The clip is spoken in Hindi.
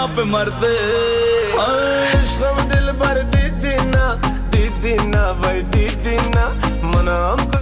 आप मरते इश्क में दिल भर दीदी ना भाई दीदी ना मना हमको